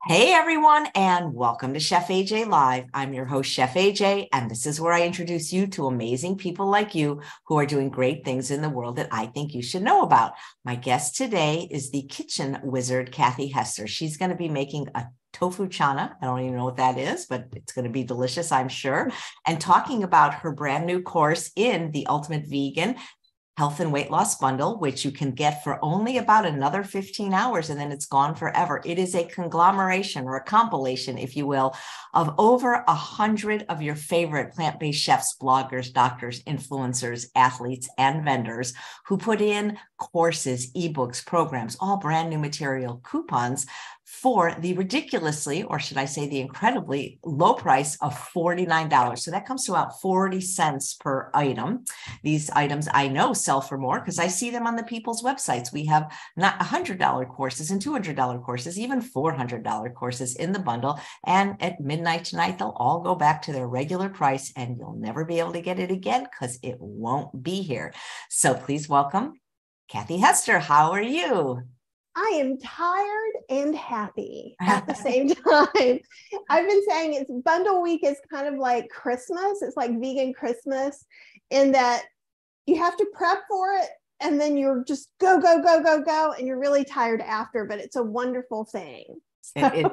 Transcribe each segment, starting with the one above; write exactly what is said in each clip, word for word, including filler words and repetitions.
Hey everyone, and welcome to Chef A J Live. I'm your host, Chef A J, and this is where I introduce you to amazing people like you who are doing great things in the world that I think you should know about. My guest today is the kitchen wizard, Kathy Hester. She's going to be making a tofu chana. I don't even know what that is, but it's going to be delicious, I'm sure. And talking about her brand new course in the Ultimate Vegan Health and Weight Loss Bundle, which you can get for only about another fifteen hours, and then it's gone forever. It is a conglomeration or a compilation, if you will, of over a hundred of your favorite plant-based chefs, bloggers, doctors, influencers, athletes, and vendors who put in courses, ebooks, programs, all brand new material, coupons for the ridiculously, or should I say the incredibly low price of forty-nine dollars. So that comes to about forty cents per item. These items I know sell for more because I see them on the people's websites. We have not one hundred dollars courses and two hundred dollars courses, even four hundred dollars courses in the bundle. And at midnight tonight, they'll all go back to their regular price and you'll never be able to get it again because it won't be here. So please welcome Kathy Hester. How are you? I am tired and happy at the same time. I've been saying it's bundle week is kind of like Christmas. It's like vegan Christmas in that you have to prep for it and then you're just go, go, go, go, go. And you're really tired after, but it's a wonderful thing. So, It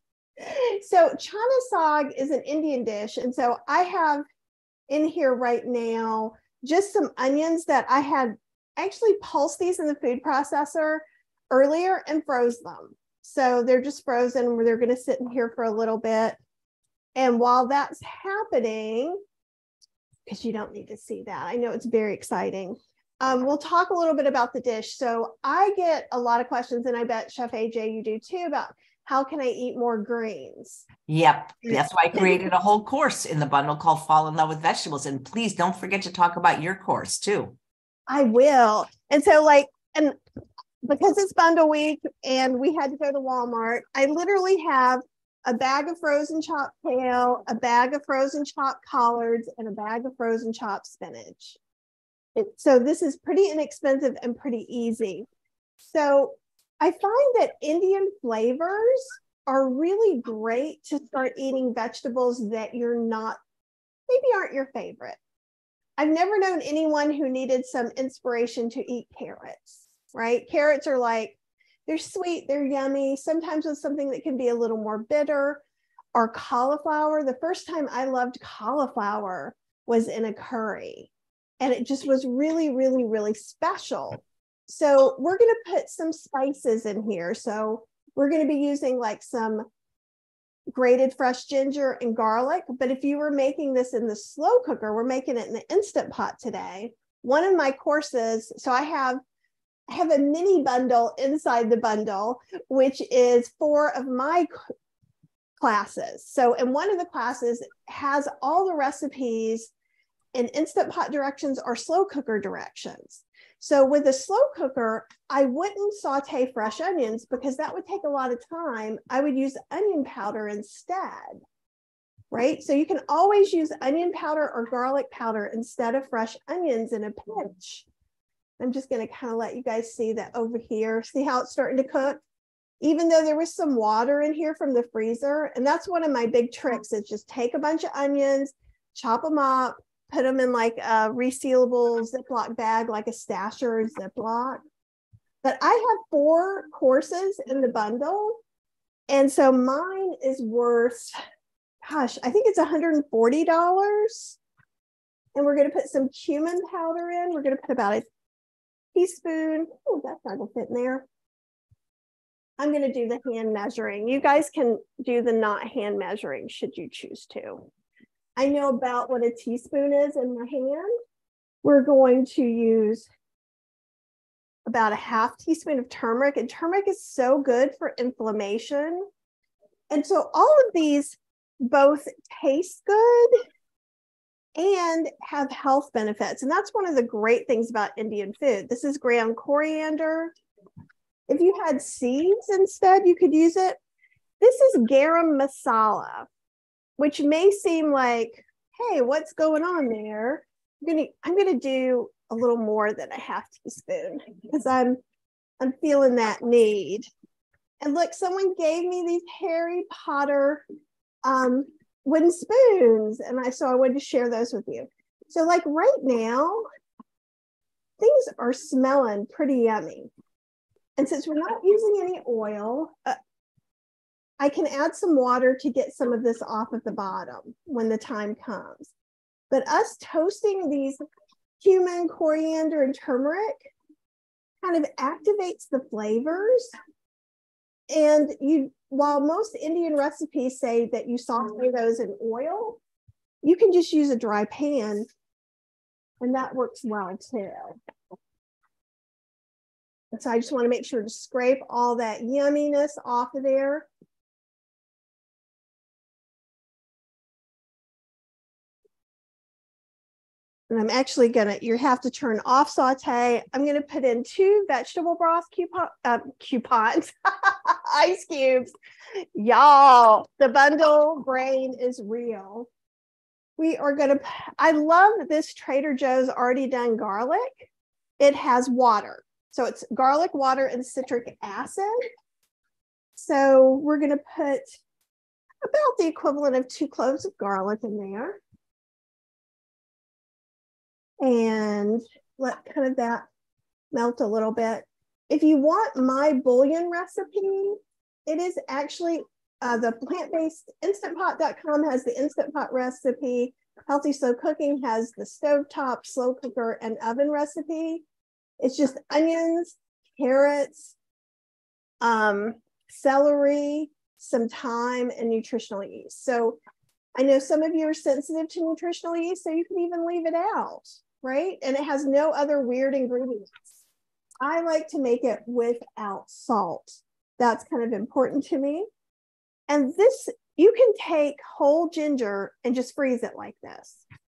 is. so Chana Saag is an Indian dish. And so I have in here right now just some onions that I had actually pulsed these in the food processor earlier and froze them. So they're just frozen. They're going to sit in here for a little bit. And while that's happening, because you don't need to see that, I know it's very exciting. Um, we'll talk a little bit about the dish. So I get a lot of questions, and I bet Chef A J, you do too, about how can I eat more greens? Yep. That's why I created a whole course in the bundle called Fall in Love with Vegetables. And please don't forget to talk about your course too. I will. And so like, and because it's bundle week and we had to go to Walmart, I literally have a bag of frozen chopped kale, a bag of frozen chopped collards, and a bag of frozen chopped spinach. It, so this is pretty inexpensive and pretty easy. So I find that Indian flavors are really great to start eating vegetables that you're not, maybe aren't your favorite. I've never known anyone who needed some inspiration to eat carrots. Right? Carrots are like, they're sweet, they're yummy, sometimes with something that can be a little more bitter. Or cauliflower. The first time I loved cauliflower was in a curry. And it just was really, really, really special. So we're going to put some spices in here. So we're going to be using like some grated fresh ginger and garlic. But if you were making this in the slow cooker, we're making it in the Instant Pot today. One of my courses, so I have I have a mini bundle inside the bundle, which is four of my classes. So, and one of the classes has all the recipes in Instant Pot directions or slow cooker directions. So with a slow cooker, I wouldn't saute fresh onions because that would take a lot of time. I would use onion powder instead, right? So you can always use onion powder or garlic powder instead of fresh onions in a pinch. I'm just going to kind of let you guys see that over here. See how it's starting to cook? Even though there was some water in here from the freezer. And that's one of my big tricks is just take a bunch of onions, chop them up, put them in like a resealable Ziploc bag, like a stasher Ziploc. But I have four courses in the bundle. And so mine is worth, gosh, I think it's one hundred forty dollars. And we're going to put some cumin powder in. We're going to put about a teaspoon. Oh, that's not gonna fit in there. I'm going to do the hand measuring. You guys can do the not hand measuring should you choose to. I know about what a teaspoon is in my hand. We're going to use about a half teaspoon of turmeric, and turmeric is so good for inflammation. And so all of these both taste good and have health benefits. And that's one of the great things about Indian food. This is ground coriander. If you had seeds instead, you could use it. This is garam masala, which may seem like, hey, what's going on there? I'm gonna, I'm gonna do a little more than a half teaspoon because I'm, I'm feeling that need. And look, someone gave me these Harry Potter um, wooden spoons. And I so I wanted to share those with you. So like right now, things are smelling pretty yummy. And since we're not using any oil, uh, I can add some water to get some of this off at the bottom when the time comes. But us toasting these cumin, coriander, and turmeric kind of activates the flavors. And you, while most Indian recipes say that you saute those in oil, you can just use a dry pan, and that works well too. And so I just want to make sure to scrape all that yumminess off of there. And I'm actually gonna, you have to turn off saute. I'm gonna put in two vegetable broth coupon, uh, coupons, ice cubes. Y'all, the bundle brain is real. We are gonna, I love this Trader Joe's already done garlic. It has water. So it's garlic, water, and citric acid. So we're gonna put about the equivalent of two cloves of garlic in there. And let kind of that melt a little bit. If you want my bouillon recipe, it is actually uh, the plant-based instant pot dot com has the Instant Pot recipe. Healthy Slow Cooking has the stovetop, slow cooker, and oven recipe. It's just onions, carrots, um, celery, some thyme, and nutritional yeast. So I know some of you are sensitive to nutritional yeast, so you can even leave it out, right? And it has no other weird ingredients. I like to make it without salt. That's kind of important to me. And this, you can take whole ginger and just freeze it like this.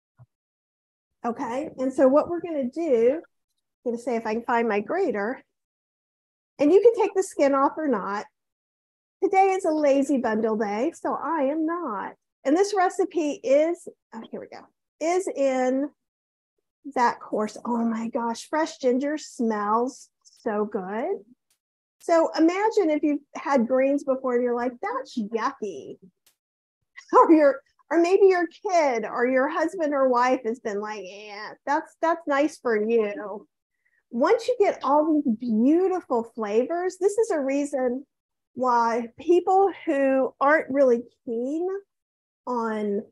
Okay, and so what we're gonna do, I'm gonna say if I can find my grater, and you can take the skin off or not. Today is a lazy bundle day, so I am not. And this recipe is, oh, here we go, is in that course. Oh my gosh, fresh ginger smells so good. So imagine if you've had greens before and you're like, that's yucky. Or your, or maybe your kid or your husband or wife has been like, yeah, that's that's nice for you. Once you get all these beautiful flavors, this is a reason why people who aren't really keen on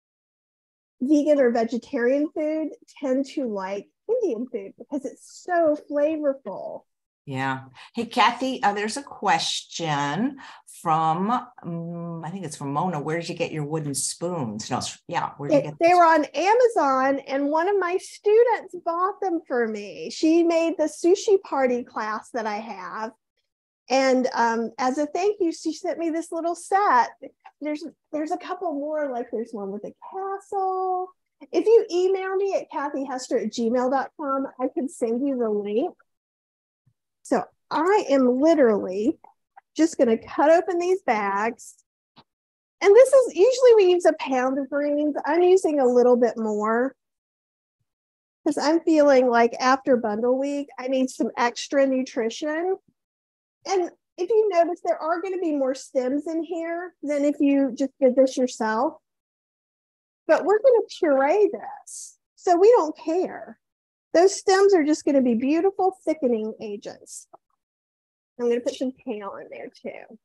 vegan or vegetarian food tend to like Indian food because it's so flavorful. Yeah. Hey, Kathy, uh, there's a question from, um, I think it's from Mona. Where did you get your wooden spoons? No, yeah. Where did you get They were on Amazon, and one of my students bought them for me. She made the sushi party class that I have. And um, as a thank you, she sent me this little set. There's there's a couple more, like there's one with a castle. If you email me at kathy hester at gmail dot com, I can send you the link. So I am literally just going to cut open these bags. And this is, usually we use a pound of greens. I'm using a little bit more because I'm feeling like after bundle week, I need some extra nutrition. And if you notice, there are going to be more stems in here than if you just did this yourself. But we're going to puree this, so we don't care. Those stems are just going to be beautiful thickening agents. I'm going to put some kale in there too.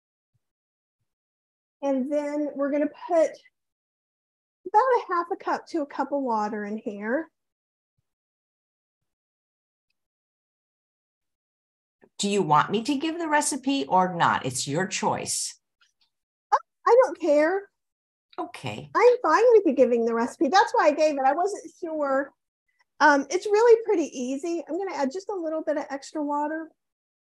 And then we're going to put about a half a cup to a cup of water in here. Do you want me to give the recipe or not? It's your choice. I don't care. Okay. I'm fine with you giving the recipe. That's why I gave it. I wasn't sure. Um, it's really pretty easy. I'm going to add just a little bit of extra water.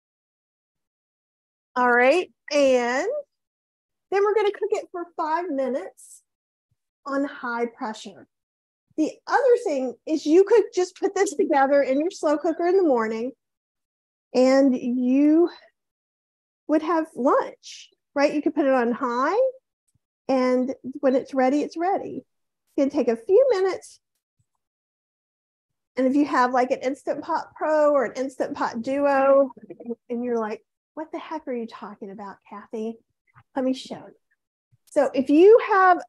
All right. And then we're going to cook it for five minutes on high pressure. The other thing is you could just put this together in your slow cooker in the morning and you would have lunch, right? You could put it on high, and when it's ready, it's ready. It's going to take a few minutes. And if you have like an Instant Pot Pro or an Instant Pot Duo, and you're like, what the heck are you talking about, Kathy? Let me show you. So if you have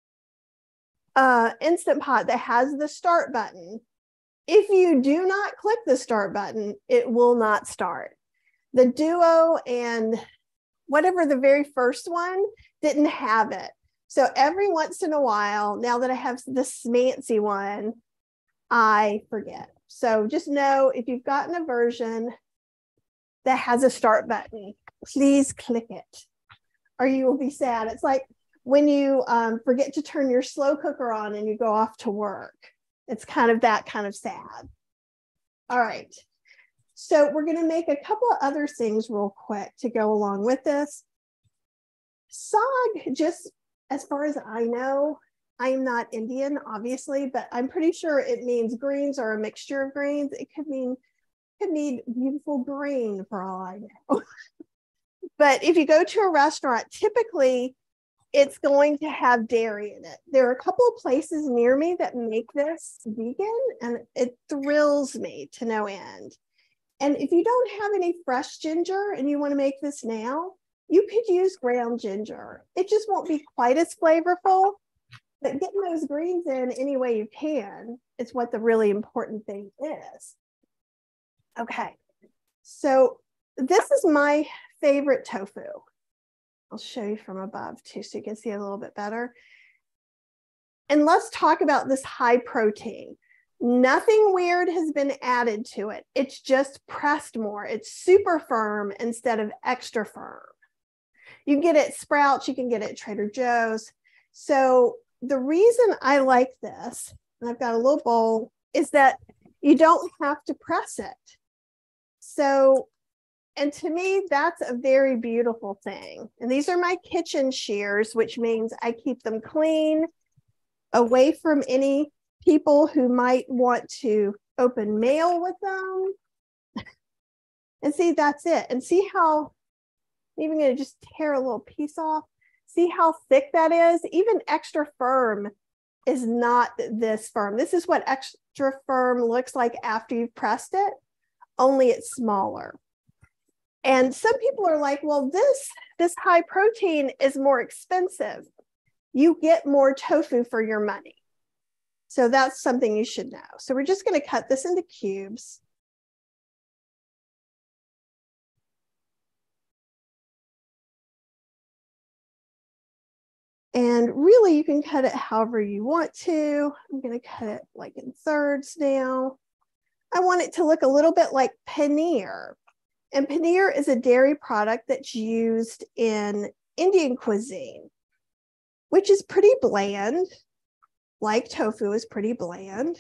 an Instant Pot that has the start button, if you do not click the start button, it will not start. The Duo and whatever the very first one didn't have it. So every once in a while, now that I have this fancy one, I forget. So just know if you've gotten a version that has a start button, please click it or you will be sad. It's like when you um, forget to turn your slow cooker on and you go off to work. It's kind of that kind of sad. All right. So we're going to make a couple of other things real quick to go along with this. Saag, just as far as I know, I'm not Indian, obviously, but I'm pretty sure it means greens or a mixture of greens. It could mean, could mean beautiful green for all I know. But if you go to a restaurant, typically it's going to have dairy in it. There are a couple of places near me that make this vegan, and it thrills me to no end. And if you don't have any fresh ginger and you want to make this now, you could use ground ginger. It just won't be quite as flavorful, but getting those greens in any way you can is what the really important thing is. Okay, so this is my favorite tofu. I'll show you from above too, so you can see it a little bit better. And let's talk about this high protein. Nothing weird has been added to it. It's just pressed more. It's super firm instead of extra firm. You can get it at Sprouts, you can get it at Trader Joe's. So the reason I like this, and I've got a little bowl, is that you don't have to press it. So, and to me, that's a very beautiful thing. And these are my kitchen shears, which means I keep them clean, away from any people who might want to open mail with them. And see, that's it. And see how, I'm even going to just tear a little piece off. See how thick that is? Even extra firm is not this firm. This is what extra firm looks like after you've pressed it, only it's smaller. And some people are like, well, this, this high protein is more expensive. You get more tofu for your money. So that's something you should know. So we're just going to cut this into cubes. And really, you can cut it however you want to. I'm going to cut it like in thirds now. I want it to look a little bit like paneer. And paneer is a dairy product that's used in Indian cuisine, which is pretty bland, like tofu is pretty bland.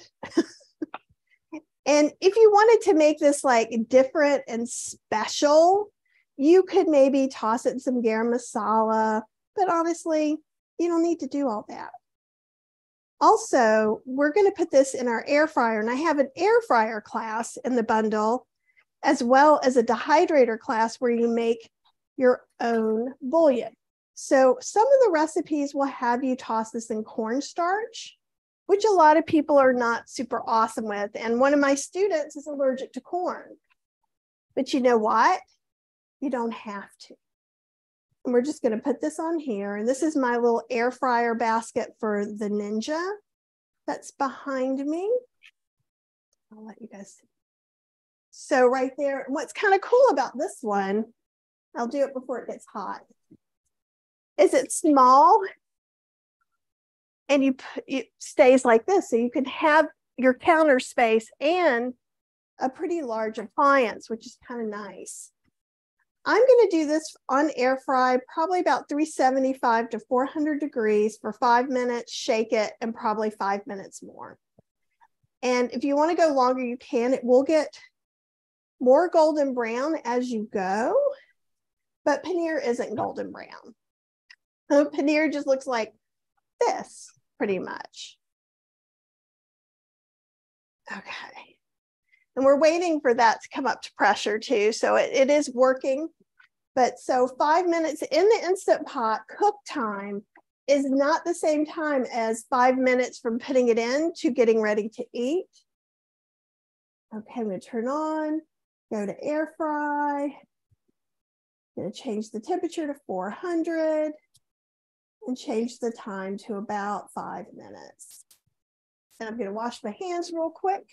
And if you wanted to make this like different and special, you could maybe toss it in some garam masala, but honestly, you don't need to do all that. Also, we're going to put this in our air fryer, and I have an air fryer class in the bundle, as well as a dehydrator class where you make your own bouillon. So some of the recipes will have you toss this in cornstarch, which a lot of people are not super awesome with. And one of my students is allergic to corn. But you know what? You don't have to. And we're just going to put this on here. And this is my little air fryer basket for the Ninja that's behind me. I'll let you guys see. So right there, what's kind of cool about this one, I'll do it before it gets hot, is it's small and you it stays like this. So you can have your counter space and a pretty large appliance, which is kind of nice. I'm going to do this on air fry, probably about three seventy-five to four hundred degrees for five minutes, shake it, and probably five minutes more. And if you want to go longer, you can. It will get more golden brown as you go, but paneer isn't golden brown. So paneer just looks like this, pretty much. Okay. And we're waiting for that to come up to pressure too. So it, it is working. But so five minutes in the Instant Pot, cook time is not the same time as five minutes from putting it in to getting ready to eat. Okay, I'm going to turn on, go to air fry. I'm going to change the temperature to four hundred and change the time to about five minutes. And I'm going to wash my hands real quick.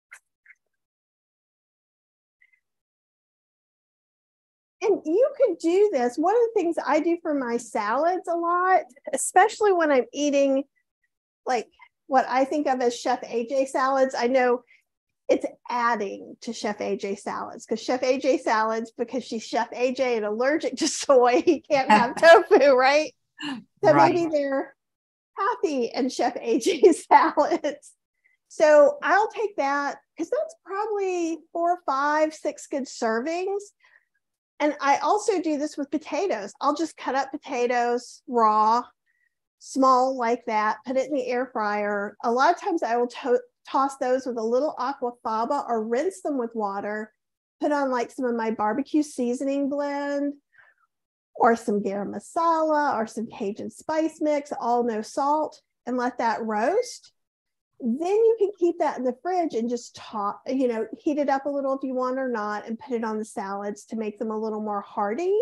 And you could do this. One of the things I do for my salads a lot, especially when I'm eating like what I think of as Chef A J salads. I know it's adding to Chef A J salads because Chef A J salads, because she's Chef A J and allergic to soy, he can't have tofu, right? So right. Maybe they're happy and Chef A J salads. So I'll take that because that's probably four, five, six good servings. And I also do this with potatoes. I'll just cut up potatoes raw, small like that, put it in the air fryer. A lot of times I will to toss those with a little aquafaba or rinse them with water, put on like some of my barbecue seasoning blend or some garam masala or some Cajun spice mix, all no salt, and let that roast. Then you can keep that in the fridge and just top, you know, heat it up a little if you want or not, and put it on the salads to make them a little more hearty.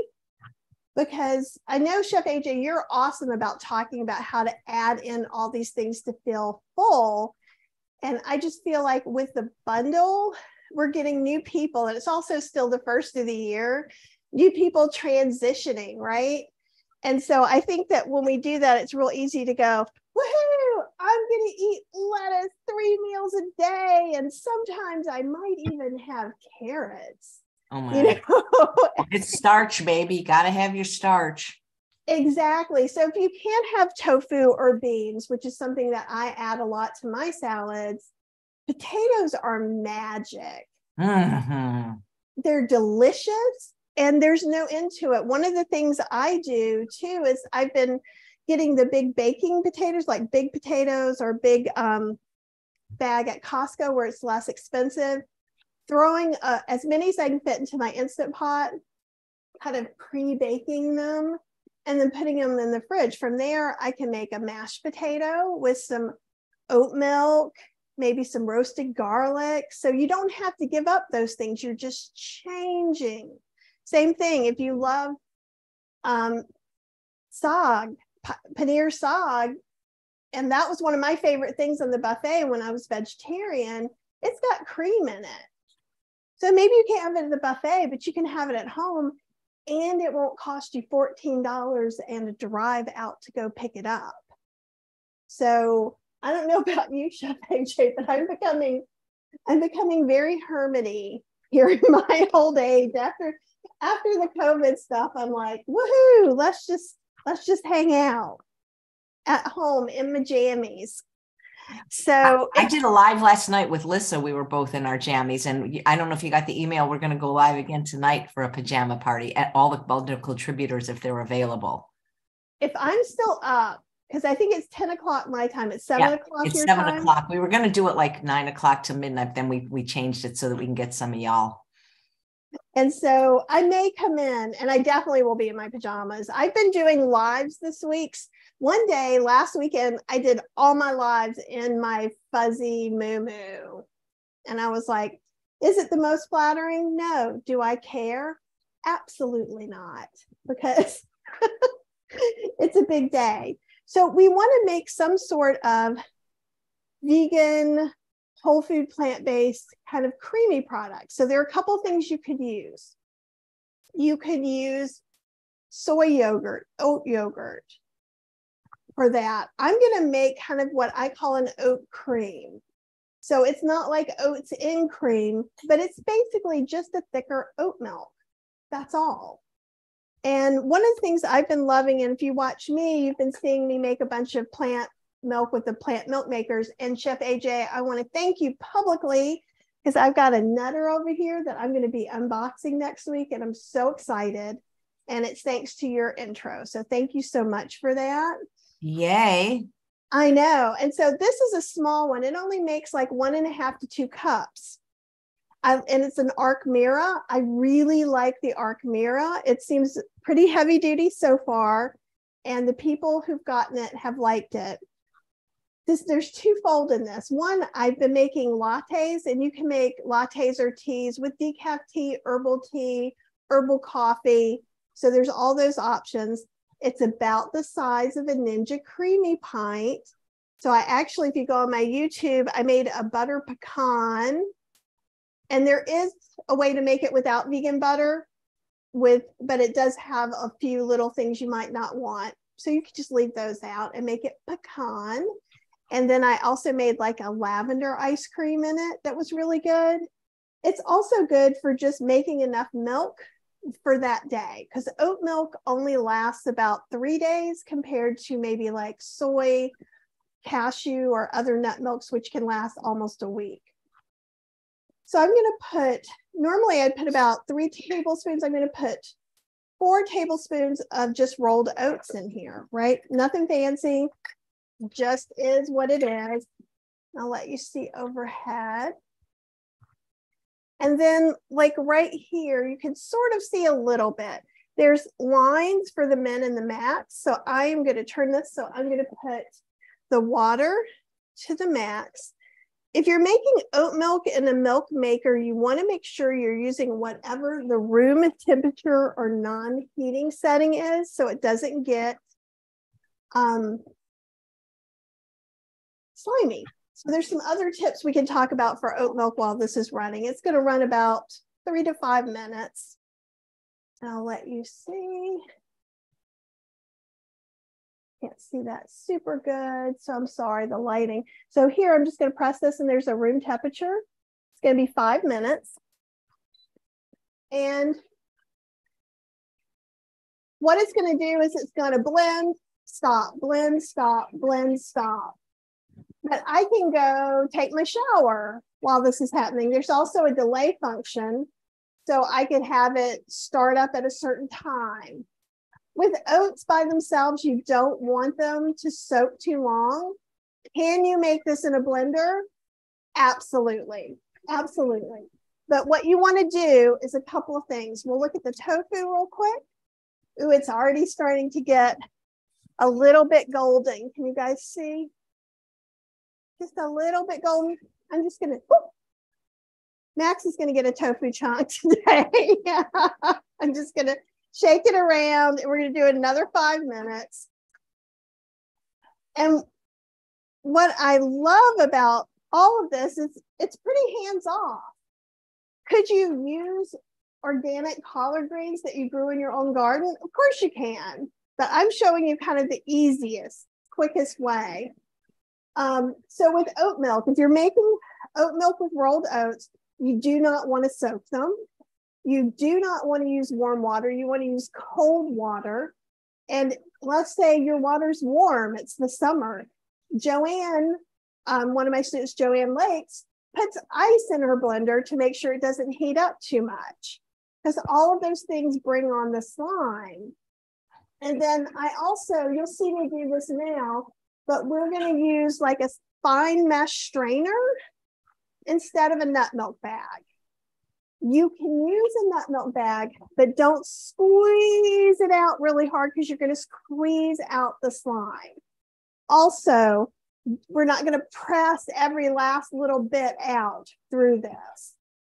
Because I know, Chef A J, you're awesome about talking about how to add in all these things to feel full. And I just feel like with the bundle, we're getting new people. And it's also still the first of the year, new people transitioning, right? And so I think that when we do that, it's real easy to go, woohoo, I'm going to eat lettuce three meals a day. And sometimes I might even have carrots. Oh my, you know? It's starch, baby. You got to have your starch. Exactly. So if you can't have tofu or beans, which is something that I add a lot to my salads, potatoes are magic. Mm-hmm. They're delicious and there's no end to it. One of the things I do too is I've been getting the big baking potatoes, like big potatoes or big um, bag at Costco where it's less expensive, throwing uh, as many as I can fit into my Instant Pot, kind of pre-baking them, and then putting them in the fridge. From there, I can make a mashed potato with some oat milk, maybe some roasted garlic. So you don't have to give up those things. You're just changing. Same thing. If you love um, Saag, paneer Saag, and that was one of my favorite things on the buffet when I was vegetarian, it's got cream in it. So maybe you can't have it at the buffet, but you can have it at home. And it won't cost you fourteen dollars and a drive out to go pick it up. So I don't know about you, Chef A J, but I'm becoming, I'm becoming very hermity here in my old age. After, after the COVID stuff, I'm like, woohoo, let's just, let's just hang out at home in my jammies. So I, I did a live last night with Lissa. We were both in our jammies, and I don't know if you got the email. We're going to go live again tonight for a pajama party at all the bundle contributors if they're available. If I'm still up, because I think it's ten o'clock my time. It's seven yeah, o'clock. It's your seven time? o'clock. We were going to do it like nine o'clock to midnight. Then we we changed it so that we can get some of y'all. And so I may come in, and I definitely will be in my pajamas. I've been doing lives this week. One day last weekend, I did all my lives in my fuzzy moo-moo. And I was like, is it the most flattering? No. Do I care? Absolutely not, because it's a big day. So we want to make some sort of vegan, whole food, plant-based kind of creamy product. So there are a couple of things you could use. You could use soy yogurt, oat yogurt. For that, I'm going to make kind of what I call an oat cream. So it's not like oats in cream, but it's basically just a thicker oat milk. That's all. And one of the things I've been loving, and if you watch me, you've been seeing me make a bunch of plant milk with the plant milk makers. And Chef A J, I want to thank you publicly because I've got a nutter over here that I'm going to be unboxing next week. And I'm so excited. And it's thanks to your intro. So thank you so much for that. Yay. I know. And so this is a small one. It only makes like one and a half to two cups. I, and it's an arc mirror. I really like the arc mirror. It seems pretty heavy duty so far. And the people who've gotten it have liked it. This, there's twofold in this. One, I've been making lattes, and you can make lattes or teas with decaf tea, herbal tea, herbal coffee. So there's all those options. It's about the size of a Ninja CREAMI pint. So I actually, if you go on my YouTube, I made a butter pecan. And there is a way to make it without vegan butter, with, but it does have a few little things you might not want. So you could just leave those out and make it pecan. And then I also made like a lavender ice cream in it that was really good. It's also good for just making enough milk for that day, because oat milk only lasts about three days compared to maybe like soy, cashew, or other nut milks, which can last almost a week. So I'm going to put, normally I'd put about three tablespoons. I'm going to put four tablespoons of just rolled oats in here, right? Nothing fancy, just is what it is. I'll let you see overhead. And then like right here, you can sort of see a little bit. There's lines for the min and the max. So I am going to turn this. So I'm going to put the water to the max. If you're making oat milk in a milk maker, you want to make sure you're using whatever the room temperature or non-heating setting is, so it doesn't get um, slimy. So there's some other tips we can talk about for oat milk while this is running. It's going to run about three to five minutes. I'll let you see. Can't see that super good, so I'm sorry, the lighting. So here, I'm just going to press this, and there's a room temperature. It's going to be five minutes. And what it's going to do is it's going to blend, stop, blend, stop, blend, stop. But I can go take my shower while this is happening. There's also a delay function, so I could have it start up at a certain time. With oats by themselves, you don't want them to soak too long. Can you make this in a blender? Absolutely, absolutely. But what you want to do is a couple of things. We'll look at the tofu real quick. Ooh, it's already starting to get a little bit golden. Can you guys see? Just a little bit golden. I'm just gonna, whoop. Max is gonna get a tofu chunk today. I'm just gonna shake it around, and we're going to do another five minutes. And what I love about all of this is it's pretty hands-off. Could you use organic collard greens that you grew in your own garden? Of course you can, but I'm showing you kind of the easiest, quickest way. Um, so with oat milk, if you're making oat milk with rolled oats, you do not want to soak them. You do not want to use warm water. You want to use cold water. And let's say your water's warm, it's the summer. Joanne, um, one of my students, Joanne Lakes, puts ice in her blender to make sure it doesn't heat up too much, because all of those things bring on the slime. And then I also, you'll see me do this now, but we're going to use like a fine mesh strainer instead of a nut milk bag. You can use a nut milk bag, but don't squeeze it out really hard, because you're going to squeeze out the slime. Also, we're not going to press every last little bit out through this.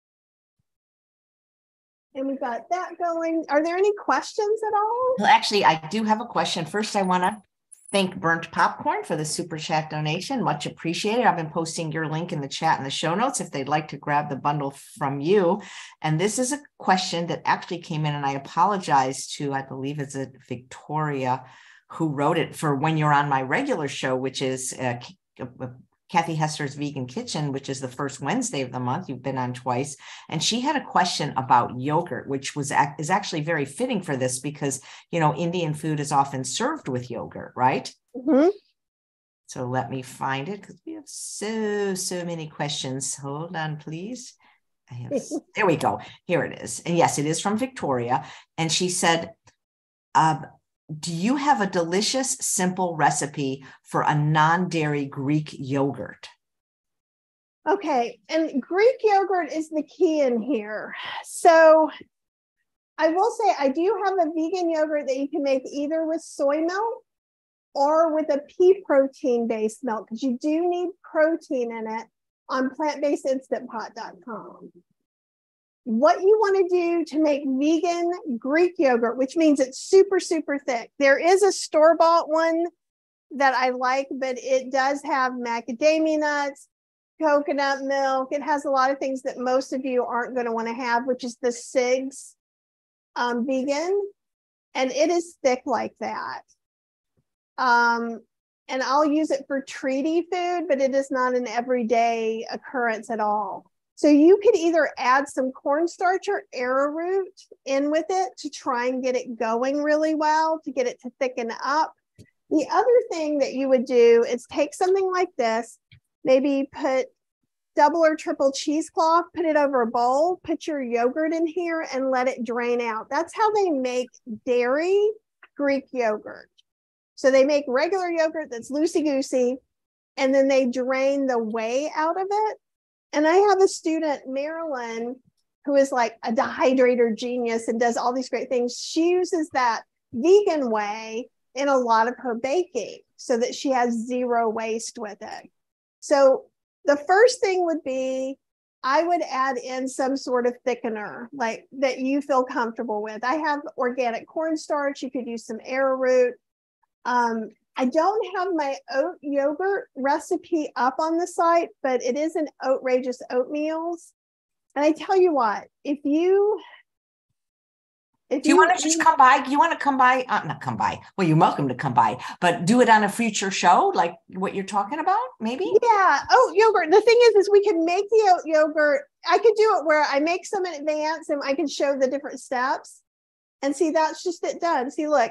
And we've got that going. Are there any questions at all? Well, actually, I do have a question. First, I want to thank Burnt Popcorn for the super chat donation. Much appreciated. I've been posting your link in the chat in the show notes if they'd like to grab the bundle from you. And this is a question that actually came in, and I apologize to, I believe it's a Victoria who wrote it for when you're on my regular show, which is uh, Kathy Hester's Vegan Kitchen, which is the first Wednesday of the month. You've been on twice. And she had a question about yogurt, which was is actually very fitting for this, because, you know, Indian food is often served with yogurt, right? Mm-hmm. So let me find it, because we have so, so many questions. Hold on, please. I have, there we go. Here it is. And yes, it is from Victoria. And she said, um, do you have a delicious, simple recipe for a non-dairy Greek yogurt? Okay, and Greek yogurt is the key in here. So I will say I do have a vegan yogurt that you can make either with soy milk or with a pea protein-based milk, because you do need protein in it, on plant based instant pot dot com. what you want to do to make vegan Greek yogurt, which means it's super, super thick. There is a store-bought one that I like, but it does have macadamia nuts, coconut milk. It has a lot of things that most of you aren't going to want to have, which is the Sig's um, vegan. And it is thick like that. Um, and I'll use it for treaty food, but it is not an everyday occurrence at all. So you could either add some cornstarch or arrowroot in with it to try and get it going really well, to get it to thicken up. The other thing that you would do is take something like this, maybe put double or triple cheesecloth, put it over a bowl, put your yogurt in here and let it drain out. That's how they make dairy Greek yogurt. So they make regular yogurt that's loosey-goosey, and then they drain the whey out of it. And I have a student, Marilyn, who is like a dehydrator genius and does all these great things. She uses that vegan whey in a lot of her baking so that she has zero waste with it. So the first thing would be, I would add in some sort of thickener like that you feel comfortable with. I have organic cornstarch. You could use some arrowroot. Um, I don't have my oat yogurt recipe up on the site, but it is an outrageous oatmeals. And I tell you what, if you, if do you, you want to just come by? You want to come by? Uh, not come by. Well, you're welcome to come by, but do it on a future show, like what you're talking about, maybe? Yeah, oat yogurt. The thing is, is we can make the oat yogurt. I could do it where I make some in advance and I can show the different steps. And see, that's just it done. See, look.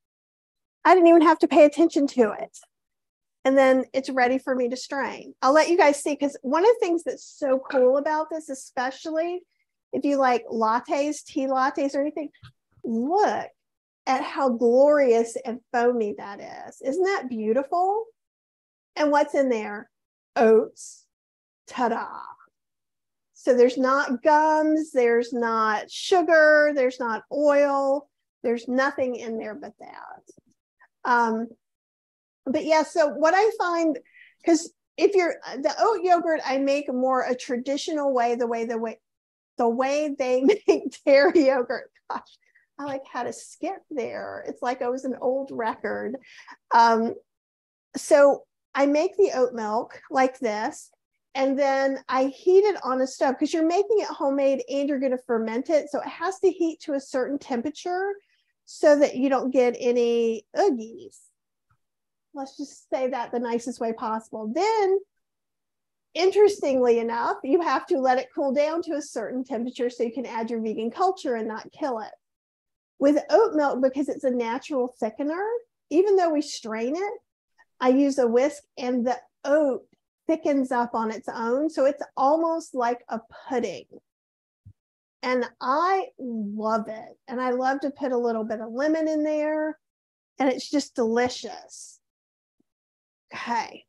I didn't even have to pay attention to it. And then it's ready for me to strain. I'll let you guys see, because one of the things that's so cool about this, especially if you like lattes, tea lattes or anything, look at how glorious and foamy that is. Isn't that beautiful? And what's in there? Oats. Ta-da. So there's not gums, there's not sugar, there's not oil, there's nothing in there but that. Um, but yeah, so what I find, because if you're the oat yogurt, I make more a traditional way, the way the way the way they make dairy yogurt. Gosh, I like how to skip there. It's like I was an old record. Um, so I make the oat milk like this, and then I heat it on a stove because you're making it homemade and you're going to ferment it. So it has to heat to a certain temperature so that you don't get any oogies. Let's just say that the nicest way possible. Then, interestingly enough, you have to let it cool down to a certain temperature so you can add your vegan culture and not kill it. With oat milk, because it's a natural thickener, even though we strain it, I use a whisk and the oat thickens up on its own. So it's almost like a pudding. And I love it. And I love to put a little bit of lemon in there. And it's just delicious. Okay.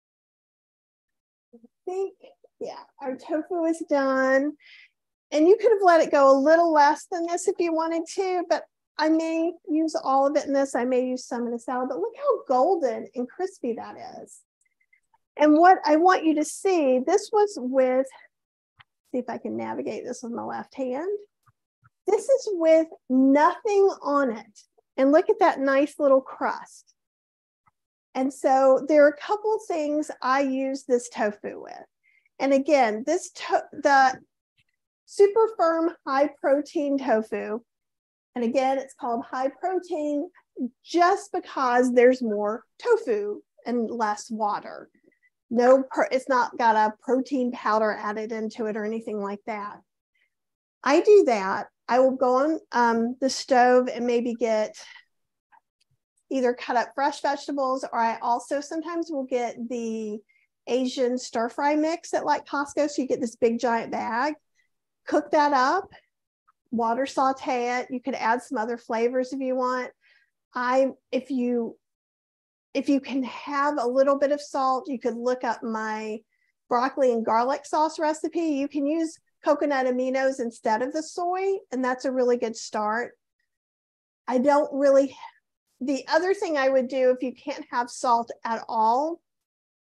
I think, yeah, our tofu is done. And you could have let it go a little less than this if you wanted to, but I may use all of it in this. I may use some in the salad, but look how golden and crispy that is. And what I want you to see, this was with, see if I can navigate this with my left hand. This is with nothing on it. And look at that nice little crust. And so there are a couple of things I use this tofu with. And again, this to the super firm high protein tofu. And again, it's called high protein just because there's more tofu and less water. No, it's not got a protein powder added into it or anything like that. I do that. I will go on um, the stove and maybe get either cut up fresh vegetables, or I also sometimes will get the Asian stir fry mix at like Costco. So you get this big giant bag, cook that up, water saute it. You could add some other flavors if you want. I, if you, if you can have a little bit of salt, you could look up my broccoli and garlic sauce recipe. You can use coconut aminos instead of the soy, and that's a really good start. I don't really, the other thing I would do if you can't have salt at all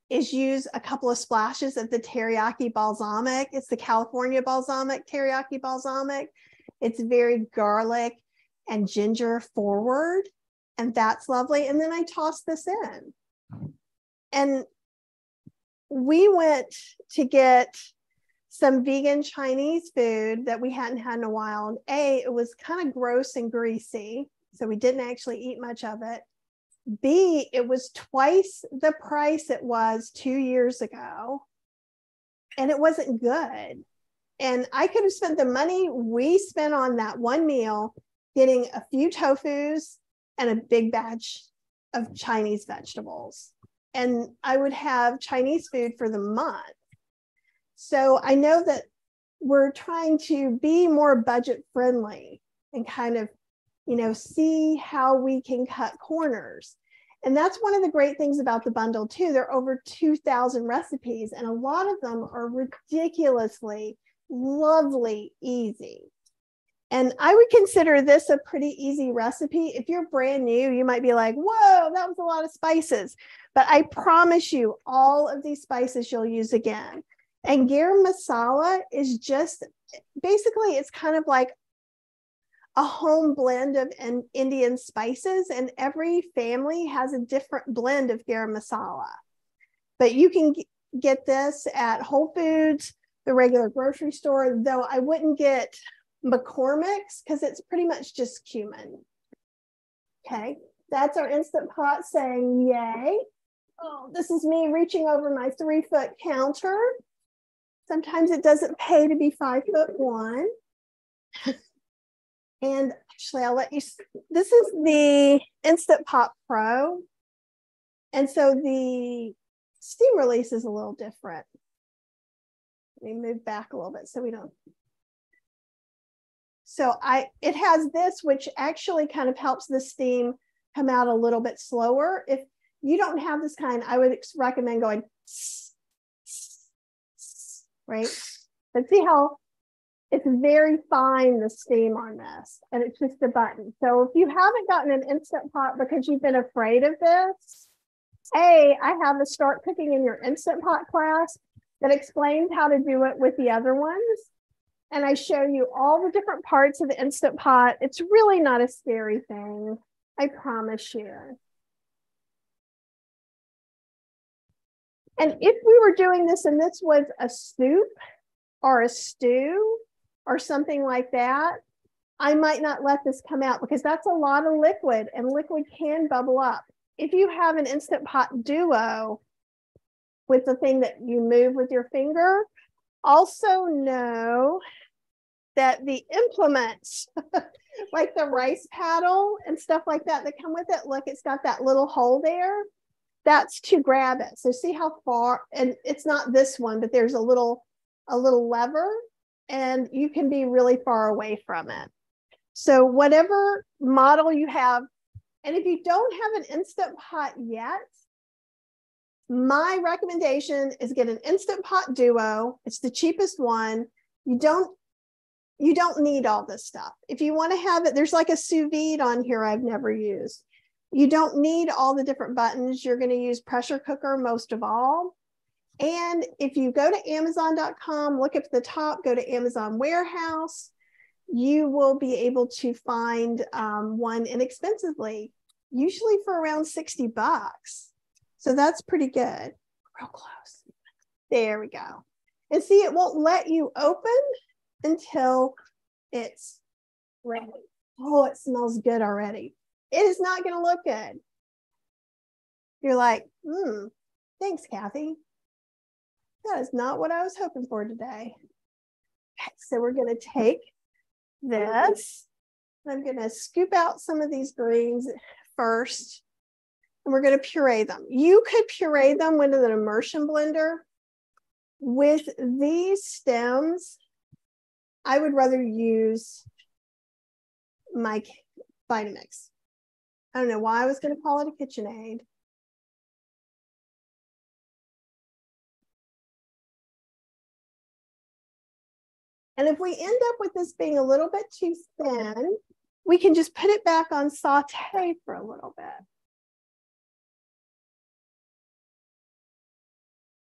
is use a couple of splashes of the teriyaki balsamic. It's the California balsamic, teriyaki balsamic. It's very garlic and ginger forward, and that's lovely. And then I toss this in. And we went to get some vegan Chinese food that we hadn't had in a while. And A, it was kind of gross and greasy, so we didn't actually eat much of it. B, it was twice the price it was two years ago, and it wasn't good. And I could have spent the money we spent on that one meal getting a few tofus and a big batch of Chinese vegetables. And I would have Chinese food for the month. So I know that we're trying to be more budget friendly and kind of, you know, see how we can cut corners. And that's one of the great things about the bundle too. There are over two thousand recipes, and a lot of them are ridiculously lovely, easy. And I would consider this a pretty easy recipe. If you're brand new, you might be like, whoa, that was a lot of spices. But I promise you, all of these spices you'll use again. And garam masala is just, basically, it's kind of like a home blend of an Indian spices, and every family has a different blend of garam masala. But you can get this at Whole Foods, the regular grocery store, though I wouldn't get McCormick's because it's pretty much just cumin. Okay, that's our Instant Pot saying yay. Oh, this is me reaching over my three foot counter. Sometimes it doesn't pay to be five foot one. And actually, I'll let you, this is the Instant Pot Pro. And so the steam release is a little different. Let me move back a little bit so we don't. So I, it has this, which actually kind of helps the steam come out a little bit slower. If you don't have this kind, I would recommend going, right? But see how it's very fine, the steam on this, and it's just a button. So if you haven't gotten an Instant Pot because you've been afraid of this, A, I have a Start Cooking in Your Instant Pot class that explains how to do it with the other ones. And I show you all the different parts of the Instant Pot. It's really not a scary thing, I promise you. And if we were doing this and this was a soup or a stew or something like that, I might not let this come out because that's a lot of liquid, and liquid can bubble up. If you have an Instant Pot Duo with the thing that you move with your finger, also know that the implements like the rice paddle and stuff like that that come with it, look, it's got that little hole there. That's to grab it. So see how far, and it's not this one, but there's a little, a little lever, and you can be really far away from it. So whatever model you have, and if you don't have an Instant Pot yet, my recommendation is get an Instant Pot Duo. It's the cheapest one. You don't, you don't need all this stuff. If you want to have it, there's like a sous vide on here I've never used. You don't need all the different buttons. You're going to use pressure cooker most of all. And if you go to amazon dot com, look up at the top, go to Amazon Warehouse, you will be able to find um, one inexpensively, usually for around sixty bucks. So that's pretty good. Real close. There we go. And see, it won't let you open until it's ready. Oh, it smells good already. It is not going to look good. You're like, hmm, thanks, Kathy. That is not what I was hoping for today. Okay, so we're going to take this. I'm going to scoop out some of these greens first, and we're going to puree them. You could puree them with an immersion blender. With these stems, I would rather use my Vitamix. I don't know why I was going to call it a KitchenAid. And if we end up with this being a little bit too thin, we can just put it back on saute for a little bit.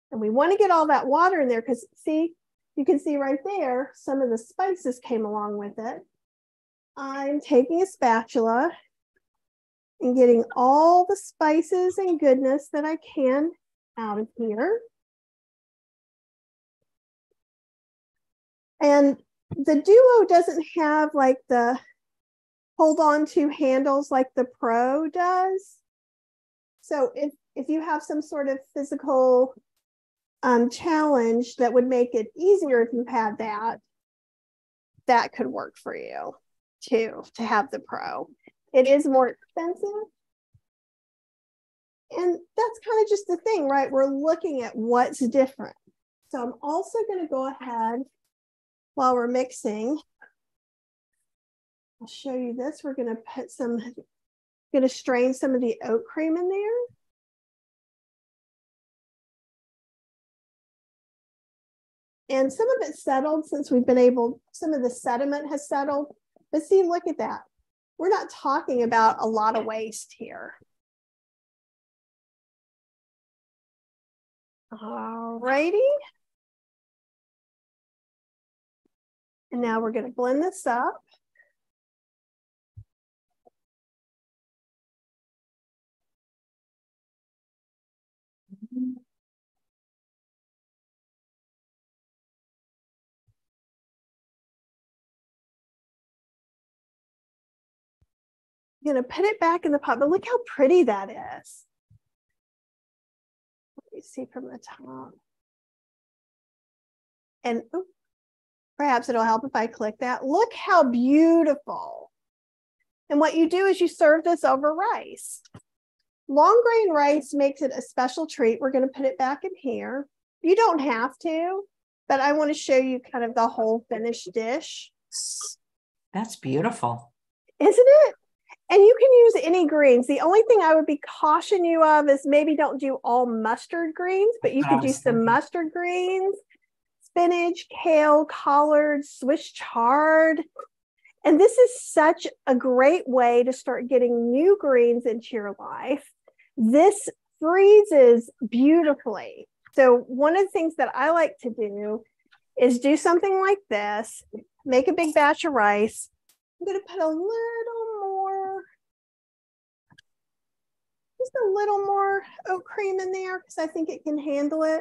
And we want to get all that water in there because see, you can see right there, some of the spices came along with it. I'm taking a spatula and getting all the spices and goodness that I can out of here. And the Duo doesn't have like the hold on to handles like the Pro does. So if, if you have some sort of physical um, challenge that would make it easier if you had that, that could work for you too, to have the Pro. It is more expensive. And that's kind of just the thing, right? We're looking at what's different. So I'm also going to go ahead while we're mixing. I'll show you this. We're going to put some, going to strain some of the oat cream in there. And some of it's settled since we've been able, some of the sediment has settled. But see, look at that. We're not talking about a lot of waste here. All righty. And now we're going to blend this up. I'm going to put it back in the pot, but look how pretty that is. Let me see from the top. And oops, perhaps it'll help if I click that. Look how beautiful. And what you do is you serve this over rice. Long grain rice makes it a special treat. We're going to put it back in here. You don't have to, but I want to show you kind of the whole finished dish. That's beautiful. Isn't it? And you can use any greens. The only thing I would be caution you of is maybe don't do all mustard greens, but you could do some thinking. mustard greens, spinach, kale, collards, Swiss chard. And this is such a great way to start getting new greens into your life. This freezes beautifully. So one of the things that I like to do is do something like this, make a big batch of rice. I'm going to put a little more, just a little more oat cream in there because I think it can handle it.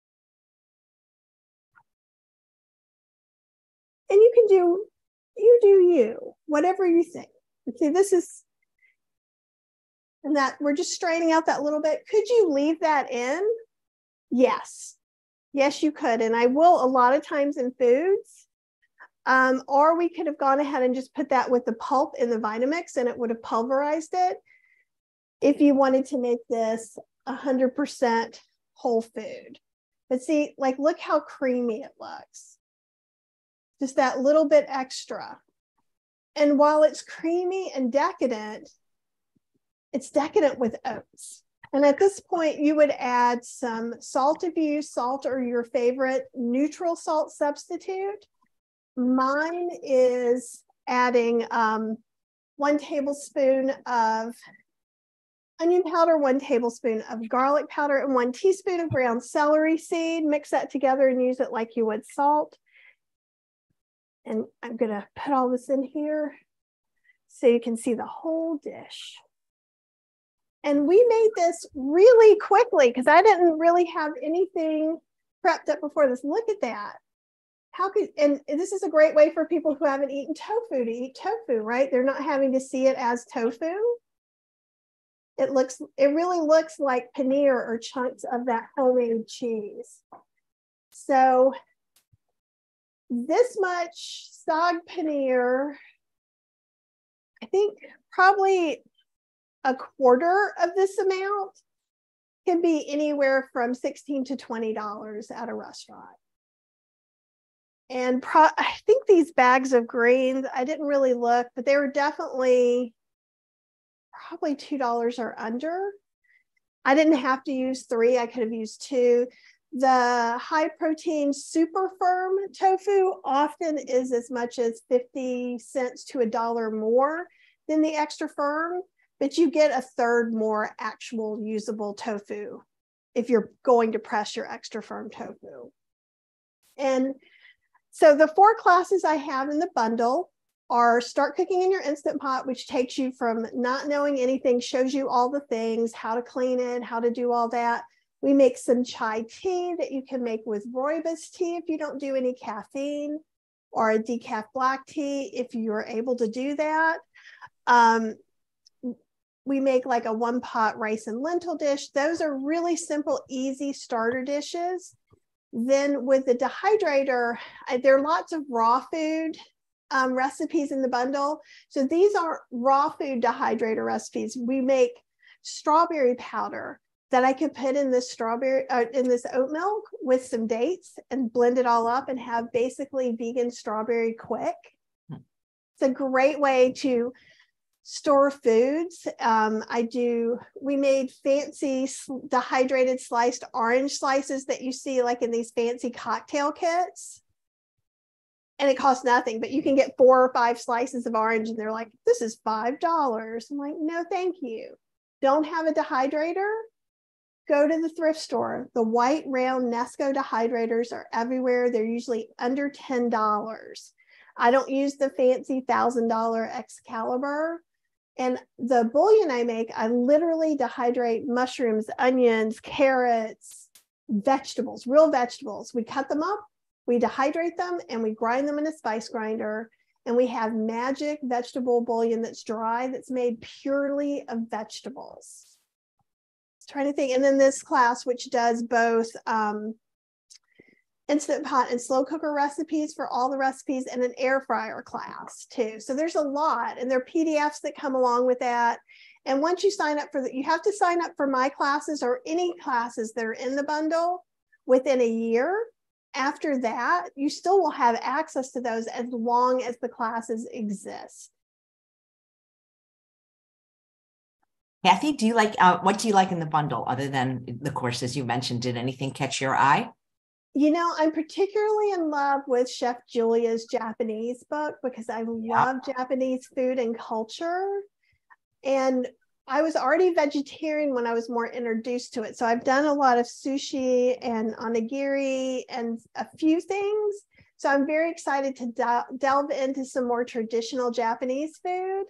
And you can do, you do you, whatever you think. See, this is, and that we're just straining out that little bit. Could you leave that in? Yes. Yes, you could. And I will a lot of times in foods. Um, or we could have gone ahead and just put that with the pulp in the Vitamix and it would have pulverized it if you wanted to make this one hundred percent whole food. But see, like, look how creamy it looks. Just that little bit extra. And while it's creamy and decadent, it's decadent with oats. And at this point, you would add some salt if you use salt or your favorite neutral salt substitute. Mine is adding um, one tablespoon of onion powder, one tablespoon of garlic powder, and one teaspoon of ground celery seed. Mix that together and use it like you would salt. And I'm going to put all this in here so you can see the whole dish. And we made this really quickly because I didn't really have anything prepped up before this. Look at that. How could, and this is a great way for people who haven't eaten tofu to eat tofu, right? They're not having to see it as tofu. It looks, it really looks like paneer or chunks of that homemade cheese. So this much Saag paneer, I think probably a quarter of this amount can be anywhere from sixteen to twenty dollars at a restaurant. And pro I think these bags of greens, I didn't really look, but they were definitely probably two dollars or under. I didn't have to use three. I could have used two. The high protein super firm tofu often is as much as fifty cents to a dollar more than the extra firm, but you get a third more actual usable tofu if you're going to press your extra firm tofu. And so the four classes I have in the bundle are Start Cooking in Your Instant Pot, which takes you from not knowing anything, shows you all the things, how to clean it, how to do all that. We make some chai tea that you can make with rooibos tea if you don't do any caffeine, or a decaf black tea if you're able to do that. Um, we make like a one pot rice and lentil dish. Those are really simple, easy starter dishes. Then with the dehydrator, I, there are lots of raw food um, recipes in the bundle. So these are raw food dehydrator recipes. We make strawberry powder that I could put in this strawberry, uh, in this oat milk with some dates and blend it all up and have basically vegan strawberry quick. It's a great way to store foods. Um, I do, we made fancy dehydrated sliced orange slices that you see like in these fancy cocktail kits. And it costs nothing, but you can get four or five slices of orange and they're like, this is five dollars. I'm like, no, thank you. Don't have a dehydrator? Go to the thrift store. The white round Nesco dehydrators are everywhere. They're usually under ten dollars. I don't use the fancy one thousand dollar Excalibur. And the bouillon I make, I literally dehydrate mushrooms, onions, carrots, vegetables, real vegetables. We cut them up, we dehydrate them, and we grind them in a spice grinder. And we have magic vegetable bouillon that's dry, that's made purely of vegetables. Trying to think. And then this class, which does both um, Instant Pot and slow cooker recipes for all the recipes, and an air fryer class too. So there's a lot, and there are P D Fs that come along with that. And once you sign up for that, you have to sign up for my classes or any classes that are in the bundle within a year. After that, you still will have access to those as long as the classes exist. Kathy, do you like, uh, what do you like in the bundle other than the courses you mentioned? Did anything catch your eye? You know, I'm particularly in love with Chef Julia's Japanese book because I love Yeah. Japanese food and culture. And I was already vegetarian when I was more introduced to it. So I've done a lot of sushi and onigiri and a few things. So I'm very excited to de- delve into some more traditional Japanese food.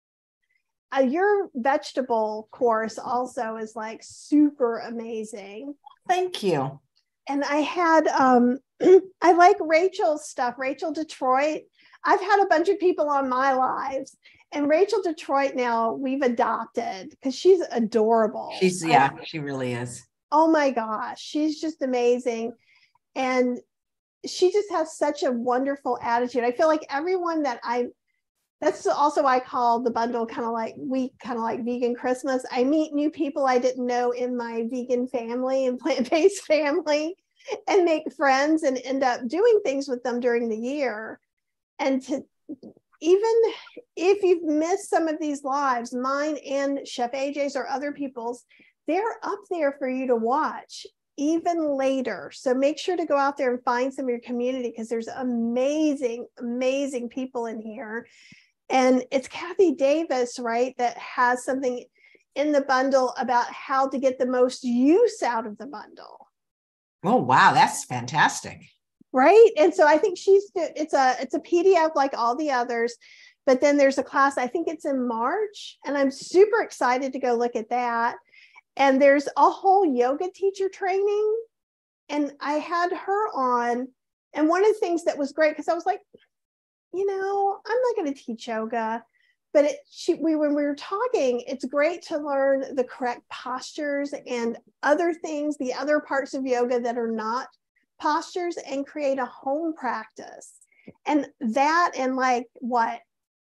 Uh, your vegetable course also is like super amazing. Thank you. And I had, um, I like Rachel's stuff, Rachel Detroit. I've had a bunch of people on my lives, and Rachel Detroit now we've adopted because she's adorable. She's, yeah, I, she really is. Oh my gosh, she's just amazing. And she just has such a wonderful attitude. I feel like everyone that I, that's also why I call the bundle kind of like week, kind of like vegan Christmas. I meet new people I didn't know in my vegan family and plant-based family and make friends and end up doing things with them during the year. And to even if you've missed some of these lives, mine and Chef A J's or other people's, they're up there for you to watch even later. So make sure to go out there and find some of your community because there's amazing, amazing people in here. And it's Kathy Davis, right, that has something in the bundle about how to get the most use out of the bundle. Oh, wow. That's fantastic. Right. And so I think she's, it's a, it's a P D F like all the others, but then there's a class, I think it's in March, and I'm super excited to go look at that. And there's a whole yoga teacher training. And I had her on. And one of the things that was great, because I was like, you know, I'm not going to teach yoga, but it, she, we, when we were talking, it's great to learn the correct postures and other things, the other parts of yoga that are not postures, and create a home practice. And that and like what,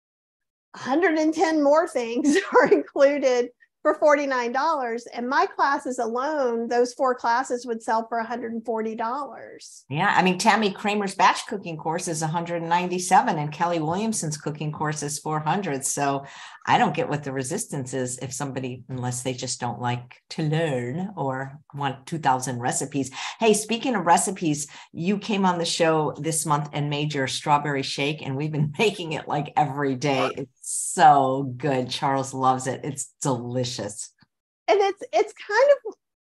one hundred ten more things are included for forty-nine dollars. And my classes alone, those four classes would sell for one hundred forty dollars. Yeah. I mean, Tammy Kramer's batch cooking course is one hundred ninety-seven dollars and Kelly Williamson's cooking course is four hundred dollars. So I don't get what the resistance is if somebody, unless they just don't like to learn or want two thousand recipes. Hey, speaking of recipes, you came on the show this month and made your strawberry shake, and we've been making it like every day. It's so good. Charles loves it. It's delicious. And it's, it's kind of, it's,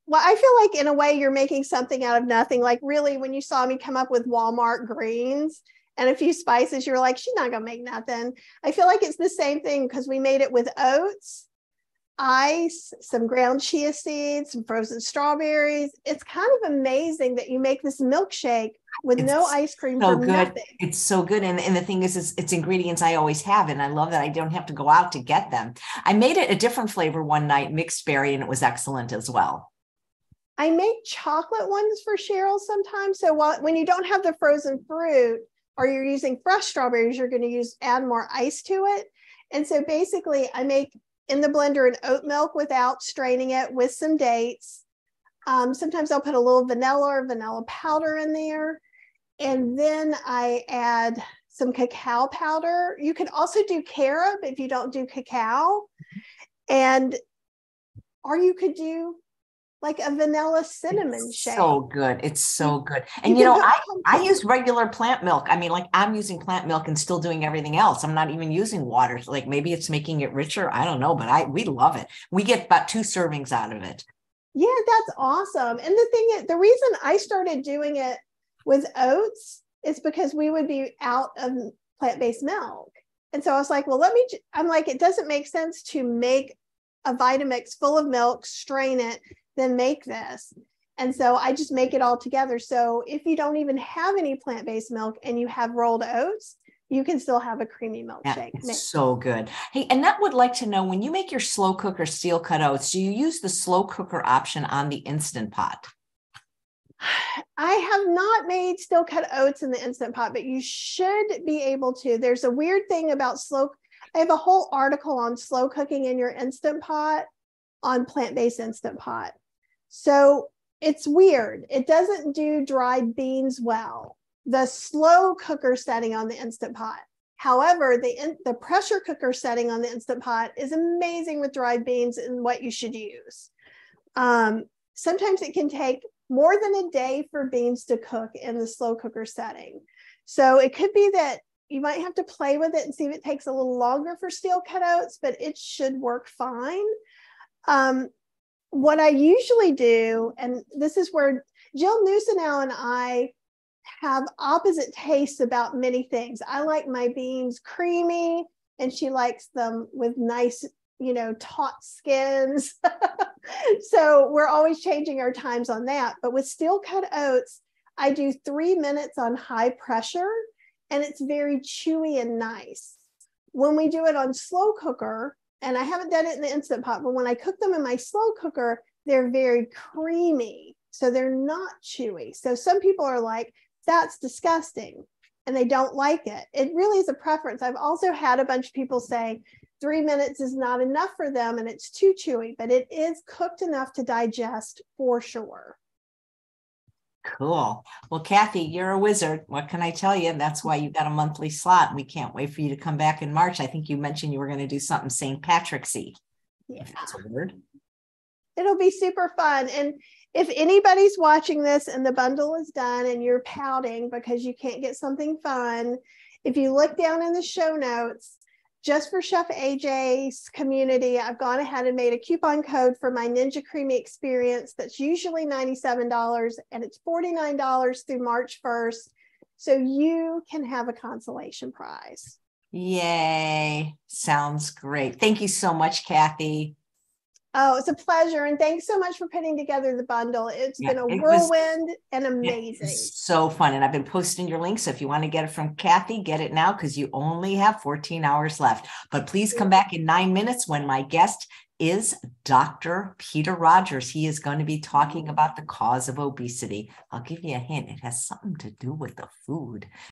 well, I feel like in a way you're making something out of nothing. Like really, when you saw me come up with Walmart greens and a few spices, you're like, she's not going to make nothing. I feel like it's the same thing because we made it with oats, ice, some ground chia seeds, some frozen strawberries. It's kind of amazing that you make this milkshake with It's no ice cream so for good. nothing. It's so good. And, and the thing is, is, it's ingredients I always have. And I love that I don't have to go out to get them. I made it a different flavor one night, mixed berry, and it was excellent as well. I make chocolate ones for Cheryl sometimes. So while, when you don't have the frozen fruit or you're using fresh strawberries, you're going to use add more ice to it. And so basically I make in the blender an oat milk without straining it with some dates. Um, sometimes I'll put a little vanilla or vanilla powder in there. And then I add some cacao powder. You can also do carob if you don't do cacao. And, or you could do like a vanilla cinnamon It's shake. so good. It's so good. And you, you know, I, pumpkin. I use regular plant milk. I mean, like I'm using plant milk and still doing everything else. I'm not even using water. Like maybe it's making it richer. I don't know, but I, we love it. We get about two servings out of it. Yeah, that's awesome. And the thing is, the reason I started doing it with oats is because we would be out of plant-based milk. And so I was like, well, let me, I'm like, it doesn't make sense to make a Vitamix full of milk, strain it, then make this. And so I just make it all together. So if you don't even have any plant-based milk and you have rolled oats, you can still have a creamy milkshake. Yeah, it's so good. Hey, Annette would like to know, when you make your slow cooker steel cut oats, do you use the slow cooker option on the Instant Pot? I have not made steel cut oats in the Instant Pot, but you should be able to. There's a weird thing about slow. I have a whole article on slow cooking in your Instant Pot on plant-based Instant Pot. So it's weird. It doesn't do dried beans well, the slow cooker setting on the Instant Pot. However, the, the pressure cooker setting on the Instant Pot is amazing with dried beans and what you should use. Um, sometimes it can take more than a day for beans to cook in the slow cooker setting. So it could be that you might have to play with it and see if it takes a little longer for steel cut oats, but it should work fine. Um, what I usually do, and this is where Jill Newsonow and I have opposite tastes about many things. I like my beans creamy, and she likes them with nice, you know, taut skins. So we're always changing our times on that. But with steel cut oats, I do three minutes on high pressure, and it's very chewy and nice. When we do it on slow cooker, and I haven't done it in the Instant Pot, but when I cook them in my slow cooker, they're very creamy. So they're not chewy. So some people are like, that's disgusting, and they don't like it. It really is a preference. I've also had a bunch of people say three minutes is not enough for them and it's too chewy, but it is cooked enough to digest for sure. Cool. Well, Kathy, you're a wizard. What can I tell you? That's why you got a monthly slot. We can't wait for you to come back in March. I think you mentioned you were going to do something Saint Patrick's-y. Yeah. If that's a word. It'll be super fun. And if anybody's watching this and the bundle is done and you're pouting because you can't get something fun, if you look down in the show notes, just for Chef A J's community, I've gone ahead and made a coupon code for my Ninja Creamy experience that's usually ninety-seven dollars, and it's forty-nine dollars through March first. So you can have a consolation prize. Yay. Sounds great. Thank you so much, Kathy. Oh, it's a pleasure. And thanks so much for putting together the bundle. It's yeah, been a it whirlwind was, and amazing. So fun. And I've been posting your link. So if you want to get it from Kathy, get it now, because you only have fourteen hours left. But please come back in nine minutes when my guest is Doctor Peter Rogers. He is going to be talking about the cause of obesity. I'll give you a hint. It has something to do with the food.